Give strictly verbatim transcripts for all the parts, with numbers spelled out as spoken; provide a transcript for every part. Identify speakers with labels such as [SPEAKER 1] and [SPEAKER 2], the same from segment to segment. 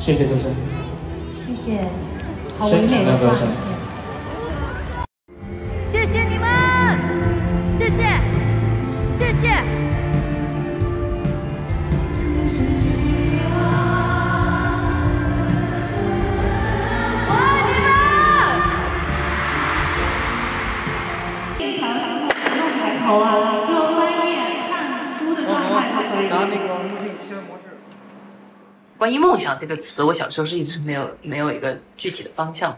[SPEAKER 1] 谢谢周深，
[SPEAKER 2] 谢谢，好唯美的画面。
[SPEAKER 3] 谢谢你们，谢谢，谢谢。
[SPEAKER 2] 头啊，就翻页看书的状态都可以。
[SPEAKER 4] 拿那个目的贴模式。
[SPEAKER 5] 关于梦想这个词，我小时候是一直没有没有一个具体的方向，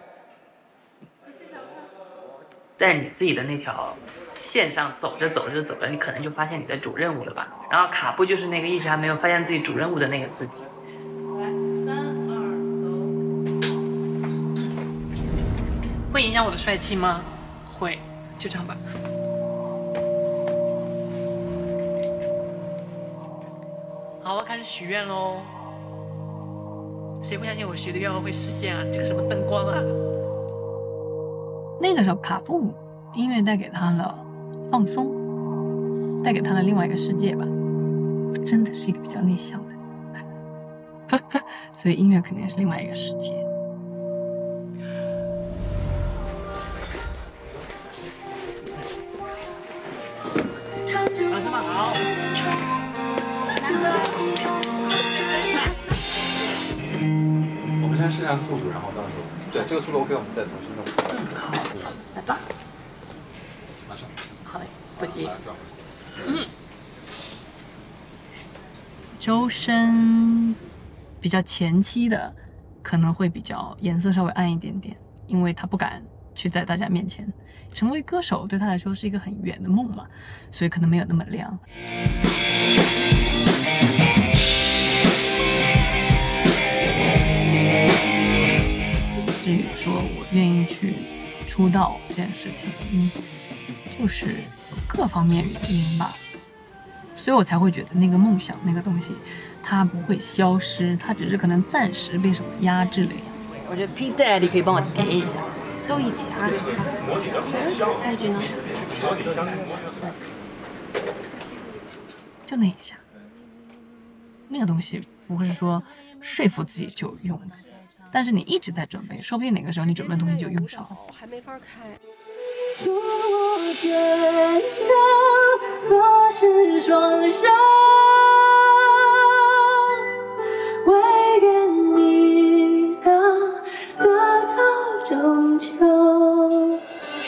[SPEAKER 5] 在你自己的那条线上走着走着走着，你可能就发现你的主任务了吧？然后卡布就是那个一直还没有发现自己主任务的那个自己。
[SPEAKER 3] 三二走。会影响我的帅气吗？会，就这样吧。好，我要开始许愿喽。谁会相信我许的愿望会实现啊？这个什么灯光啊？
[SPEAKER 6] 那个时候，卡布音乐带给他了放松，带给他了另外一个世界吧。我真的是一个比较内向的，所以音乐肯定是另外一个世界。
[SPEAKER 3] 老师们好。
[SPEAKER 7] 我们先试下速度，然后到时候对这个速度 OK， 我们再重新弄。
[SPEAKER 3] 嗯，好，来吧。
[SPEAKER 7] 马上。
[SPEAKER 3] 好嘞，不急。
[SPEAKER 6] 嗯。周深比较前期的可能会比较颜色稍微暗一点点，因为他不敢去在大家面前成为歌手，对他来说是一个很远的梦嘛，所以可能没有那么亮。至于说我愿意去出道这件事情，嗯，就是有各方面原因吧，所以我才会觉得那个梦想那个东西，它不会消失，它只是可能暂时被什么压制了一样。
[SPEAKER 3] 我觉得 P Daddy 可以帮我叠一下，
[SPEAKER 2] 都一起啊。下一句呢？
[SPEAKER 6] 就那一下，那个东西不会是说说服自己就用的。但是你一直在准备，说不定哪个时候你准备的东西就用上了。
[SPEAKER 2] 还没法开。
[SPEAKER 3] 祝我天长若是双手，唯愿你能得到拯救。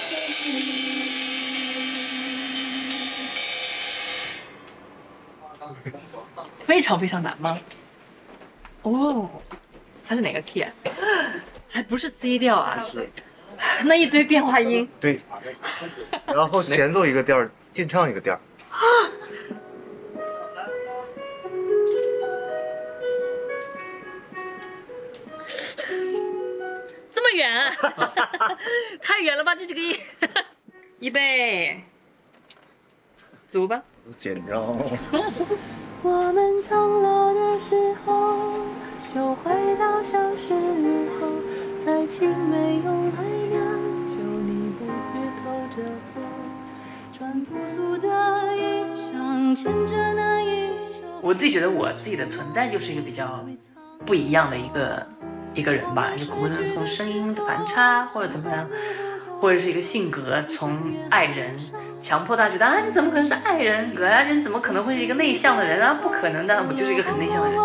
[SPEAKER 3] 非常非常难吗？哦。它是哪个 key 啊？还不是 C 调啊？那一堆变化音。
[SPEAKER 4] 对。然后前奏一个调，进唱一个调。啊！
[SPEAKER 3] 这么远？太远了吧？这几个音。预备，走吧。
[SPEAKER 4] 紧张。
[SPEAKER 3] 我们苍老的时候。就回到小时候，在青梅有太阳，就你不知透着我，穿朴素的衣裳，牵着那一首。我自己觉得我自己的存在就是一个比较不一样的一个一个人吧，就可能从声音的反差或者怎么样，或者是一个性格，从爱人强迫他觉得啊你怎么可能是爱人？爱人怎么可能会是一个内向的人啊？不可能的，我就是一个很内向的人。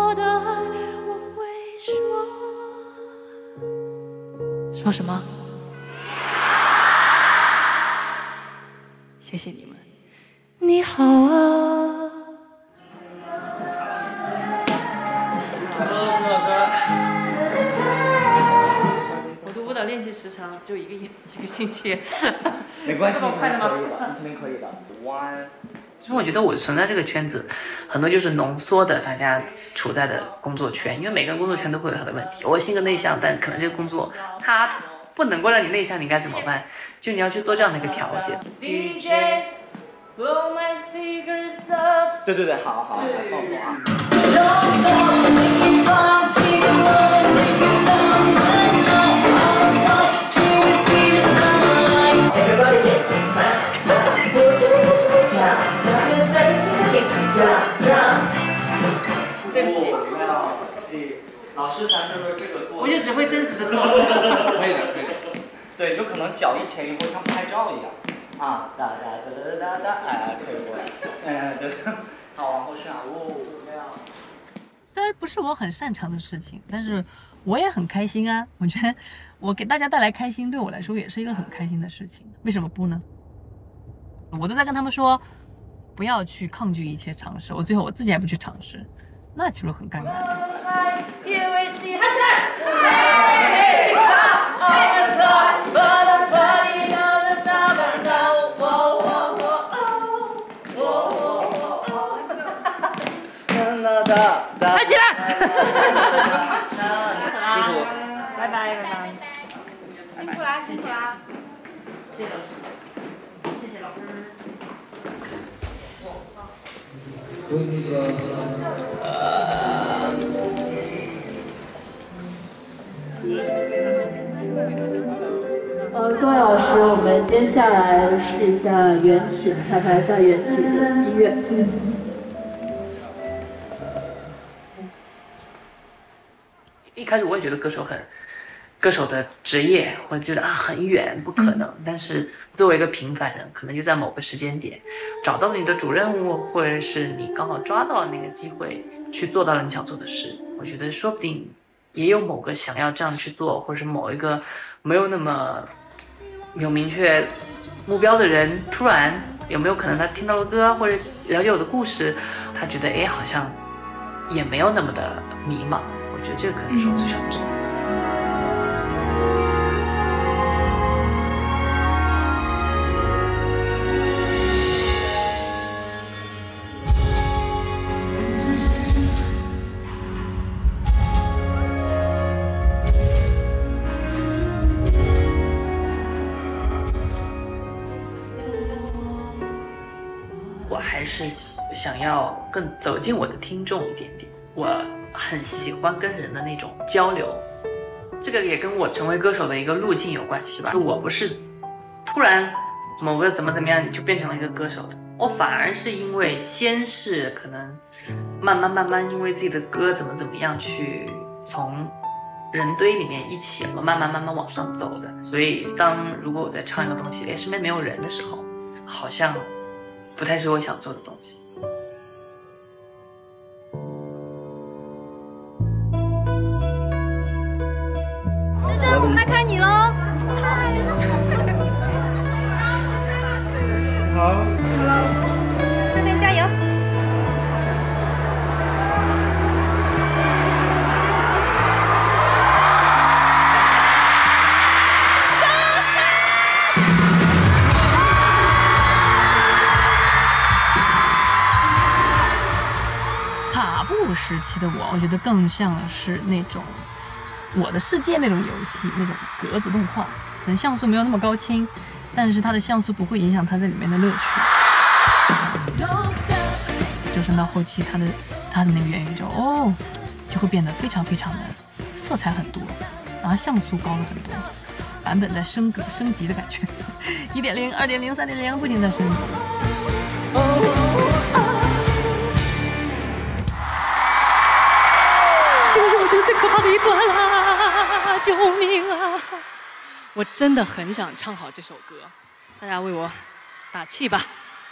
[SPEAKER 3] 说什么？谢谢你们。你好啊。
[SPEAKER 1] Hello， 苏老师。
[SPEAKER 3] 我的舞蹈练习时长就一个一个星期。
[SPEAKER 1] 没关系，
[SPEAKER 3] 这么快的吗？
[SPEAKER 1] 肯定可以的。One。
[SPEAKER 5] 其实我觉得我存在这个圈子，很多就是浓缩的大家处在的工作圈，因为每个人工作圈都会有他的问题。我性格内向，但可能这个工作它不能够让你内向，你该怎么办？就你要去做这样的一个调节。
[SPEAKER 3] D J blow my speakers up。
[SPEAKER 1] 对对对，好好好，放松啊。
[SPEAKER 3] 对不起，
[SPEAKER 1] 老师师咱这个这个做，
[SPEAKER 5] 我就只会真实的做。
[SPEAKER 7] 可以的，可以的。
[SPEAKER 1] 对，就可能脚一前一后像拍照一样，啊，哒哒哒哒哒哒，哎，可以过来，哎，对，好，往后顺啊，哦，这样。
[SPEAKER 6] 虽然不是我很擅长的事情，但是我也很开心啊。我觉得我给大家带来开心，对我来说也是一个很开心的事情。为什么不呢？我都在跟他们说，不要去抗拒一切尝试。我最后我自己还不去尝试，那岂不是很尴尬？
[SPEAKER 5] 嗨起来！
[SPEAKER 1] 辛苦，
[SPEAKER 5] 拜拜拜拜。
[SPEAKER 2] 辛苦啦，辛苦啦。
[SPEAKER 5] 谢谢老师，谢谢老师。
[SPEAKER 3] 呃，各位老师，我们接下来试一下缘起，彩排一下缘起的音乐。嗯。
[SPEAKER 5] 一开始我也觉得歌手很，歌手的职业，我觉得啊很远，不可能。但是作为一个平凡人，可能就在某个时间点，找到了你的主任务，或者是你刚好抓到了那个机会，去做到了你想做的事。我觉得说不定也有某个想要这样去做，或者是某一个没有那么有明确目标的人，突然有没有可能他听到了歌，或者了解我的故事，他觉得哎好像也没有那么的迷茫。我觉得这个可能是我最想做的。我还是想要更走进我的听众一点点。我很喜欢跟人的那种交流，这个也跟我成为歌手的一个路径有关系吧。我不是突然某个怎么怎么样就变成了一个歌手的，我反而是因为先是可能慢慢慢慢因为自己的歌怎么怎么样去从人堆里面一起慢慢慢慢往上走的。所以当如果我在唱一个东西，哎，身边没有人的时候，好像不太是我想做的东西。
[SPEAKER 2] 深深，我们来看你喽！嗨，真的好。好。Hello， 深深加油！
[SPEAKER 6] 爬步时期的我，我觉得更像是那种我的世界那种游戏，那种格子动画，可能像素没有那么高清，但是它的像素不会影响它在里面的乐趣。就是到后期它的它的那个元宇宙哦，就会变得非常非常的色彩很多，然后像素高了很多，版本在升格升级的感觉，一点零、二点零、三点零不停在升级。这是我觉得最可怕的一段啦！救命啊！
[SPEAKER 8] 我真的很想唱好这首歌，大家为我打气吧。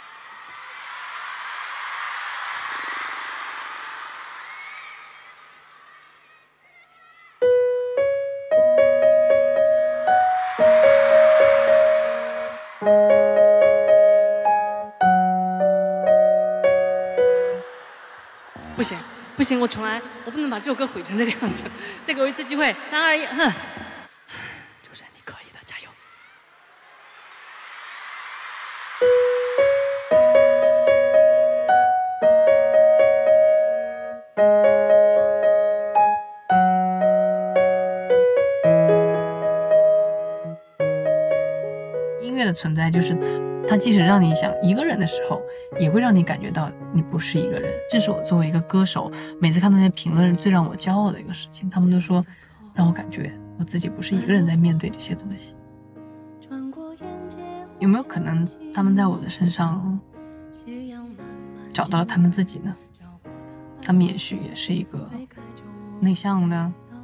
[SPEAKER 8] 不行不行，我重来，我不能把这首歌毁成这个样子。再给我一次机会，三二一，哼！主持人，你可以的，加油！
[SPEAKER 6] 音乐的存在就是它即使让你想一个人的时候，也会让你感觉到你不是一个人。这是我作为一个歌手，每次看到那些评论最让我骄傲的一个事情。他们都说让我感觉我自己不是一个人在面对这些东西。有没有可能他们在我的身上找到了他们自己呢？他们也许也是一个内向的、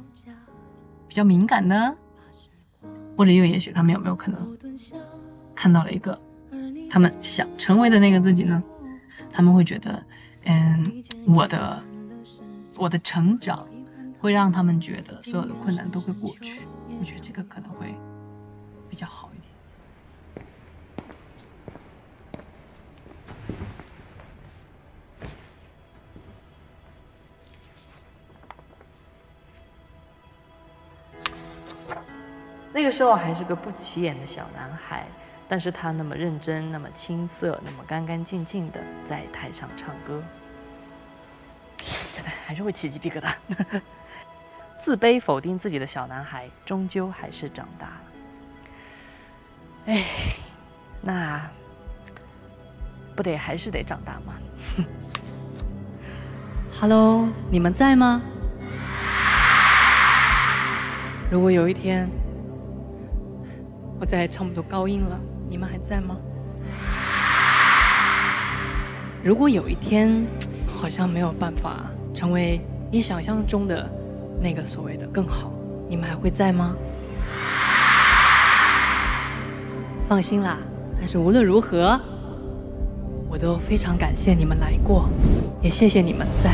[SPEAKER 6] 比较敏感呢？或者又也许他们有没有可能看到了一个他们想成为的那个自己呢？他们会觉得，嗯，我的我的成长会让他们觉得所有的困难都会过去。我觉得这个可能会比较好一点。
[SPEAKER 9] 那个时候还是个不起眼的小男孩，但是他那么认真，那么青涩，那么干干净净的在台上唱歌，还是会起鸡皮疙瘩。自卑否定自己的小男孩，终究还是长大了。哎，那不得还是得长大吗
[SPEAKER 8] ？Hello， 你们在吗？如果有一天我再也唱不出高音了，你们还在吗？如果有一天好像没有办法成为你想象中的那个所谓的更好，你们还会在吗？放心啦，但是无论如何，我都非常感谢你们来过，也谢谢你们在。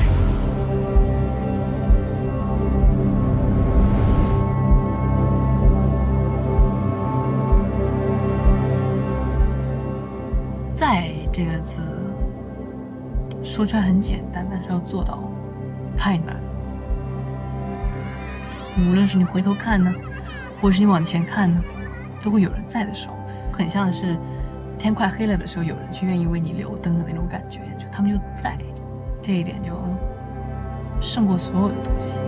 [SPEAKER 6] 在这个字说出来很简单，但是要做到太难。无论是你回头看呢，或者是你往前看呢，都会有人在的时候，很像是天快黑了的时候，有人去愿意为你留灯的那种感觉，就他们就在，这一点就胜过所有的东西。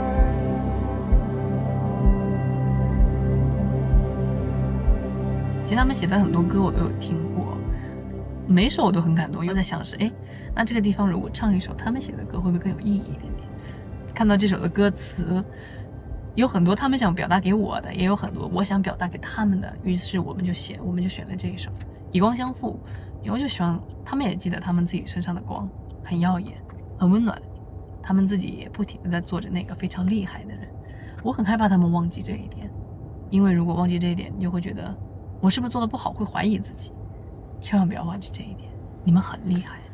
[SPEAKER 6] 其实他们写的很多歌我都有听过，每一首我都很感动，又在想是，哎，那这个地方如果唱一首他们写的歌，会不会更有意义一点点？看到这首的歌词，有很多他们想表达给我的，也有很多我想表达给他们的，于是我们就写，我们就选了这一首《以光相负》，因为就希望他们也记得他们自己身上的光很耀眼，很温暖，他们自己也不停的在做着那个非常厉害的人。我很害怕他们忘记这一点，因为如果忘记这一点，你就会觉得我是不是做的不好，会怀疑自己。千万不要忘记这一点，你们很厉害。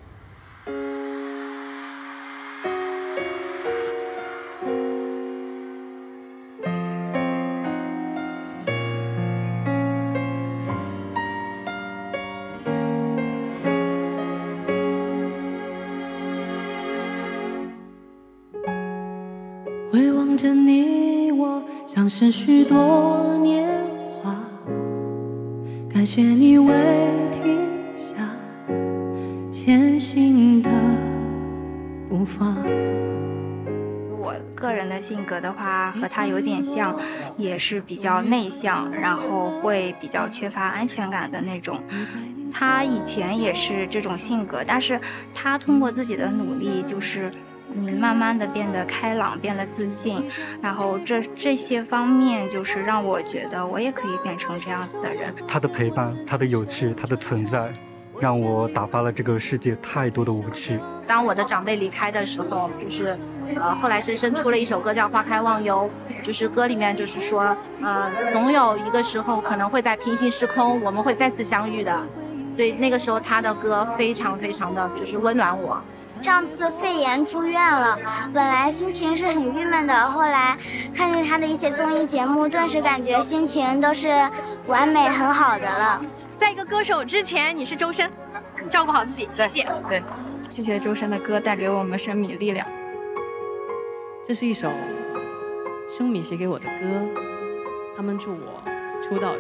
[SPEAKER 3] 回望着你我，像是许多年华，感谢你未停下前行的步伐。
[SPEAKER 10] 我个人的性格的话，和他有点像，也是比较内向，然后会比较缺乏安全感的那种。他以前也是这种性格，但是他通过自己的努力，就是嗯，慢慢的变得开朗，变得自信，然后这这些方面就是让我觉得我也可以变成这样子的人。
[SPEAKER 11] 他的陪伴，他的有趣，他的存在，让我打发了这个世界太多的无趣。
[SPEAKER 12] 当我的长辈离开的时候，就是呃，后来深深出了一首歌叫《花开忘忧》，就是歌里面就是说，呃，总有一个时候可能会在平行时空，我们会再次相遇的。对，那个时候他的歌非常非常的就是温暖我。
[SPEAKER 13] 上次肺炎住院了，本来心情是很郁闷的，后来看见他的一些综艺节目，顿时感觉心情都是完美很好的了。
[SPEAKER 14] 在一个歌手之前，你是周深，照顾好自己，谢谢。
[SPEAKER 8] 对，谢谢周深的歌带给我们生命力量。这是一首生米写给我的歌，他们祝我出道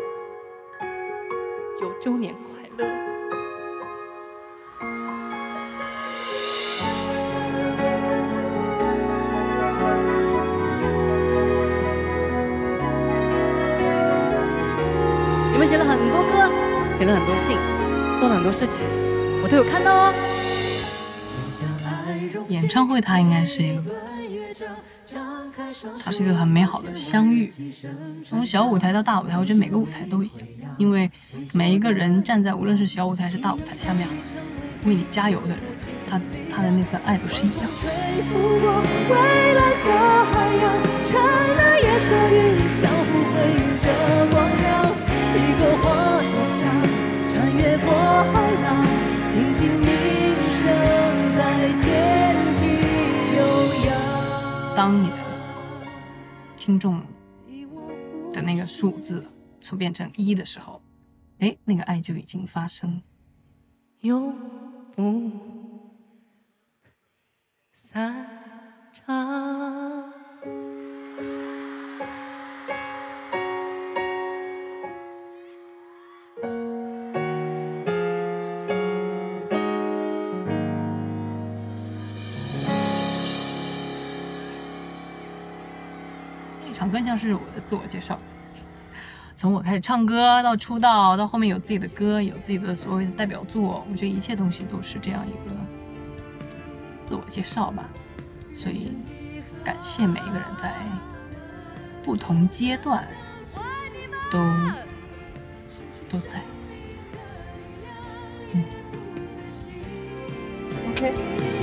[SPEAKER 8] 九周年快乐。你们写了很多歌，写了很多信，做了很多事情，我都有看到哦。
[SPEAKER 6] 演唱会它应该是一个，它是一个很美好的相遇。从小舞台到大舞台，我觉得每个舞台都一样，因为每一个人站在无论是小舞台还是大舞台下面， 为你加油的人，他他的那份爱都是一样的。
[SPEAKER 3] 吹拂过蔚蓝色海洋，刹那夜色与你相互辉映着光亮，一个化作墙，穿越过海浪，听见鸣声在天际悠扬。
[SPEAKER 6] 当你的听众的那个数字所变成一的时候，哎，那个爱就已经发生了。
[SPEAKER 3] 永不散场。
[SPEAKER 6] 那场更像是我的自我介绍。从我开始唱歌到出道，到后面有自己的歌，有自己的所谓的代表作，我觉得一切东西都是这样一个自我介绍吧。所以感谢每一个人在不同阶段都都在。嗯
[SPEAKER 3] OK。